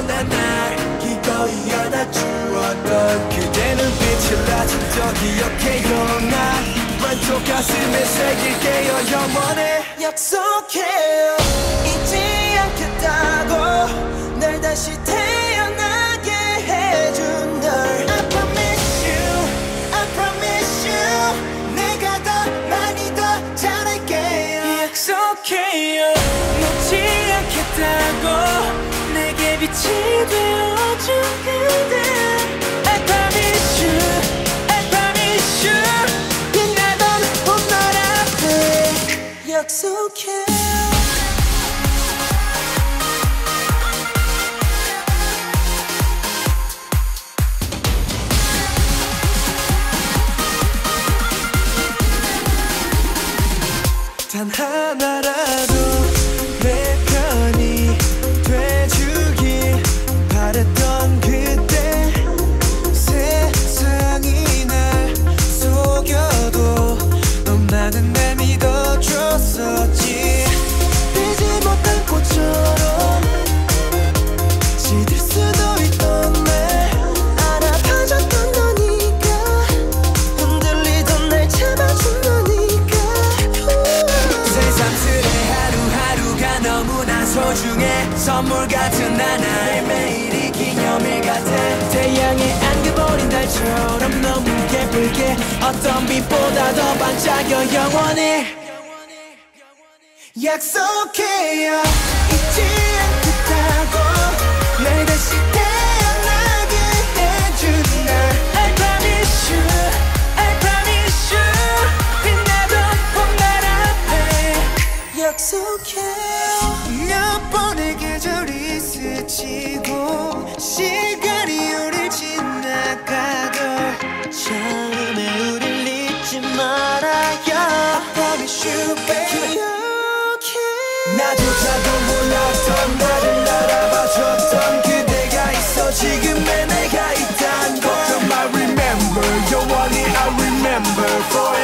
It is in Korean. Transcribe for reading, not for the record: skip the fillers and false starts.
난 날 기꺼이 안아주었던 그대 눈빛을 아직도 기억해요. 난 왼쪽 가슴에 새길게요. 영원히 약속해요. 잊지 않겠다고 날 다시 태어나게 해준 널 I promise you, I promise you 내가 더 많이 더 잘할게요. 약속해요. 놓지 않겠다고 내게 빛이 되어준 그대 I promise you, I promise you 빛나던 봄날 앞에 약속해. 단 하나라도 내 편이 돼주길 바랬던 그때 세상이 날 속여도 넌 나는 날 믿어줬었지. 피지 못한 꽃처럼 시들 수도 있던 날 알아봐줬던 너니까 흔들리던 날 잡아준 너니까 새삼스레 하루하루가 너무나 소중해. 선물 같은 나날 매일이 기념일 같아. 태양에 안겨버린 달처럼 너무 예쁘게 어떤 빛보다 더 반짝여. 영원히 약속해요. 잊지 않겠다고 날 다시 태어나게 해준 날 I promise you, I promise you 빛나던 봄날 앞에 약속해요. 몇 번의 계절이 스치고 시간이 우릴 지나가도 처음에 우릴 잊지 말아요. I promise you baby. 나조차도 몰랐던 나를 알아봐줬던 그대가 있어 지금의 내가 있단 걸. I remember 영원히 I remember forever.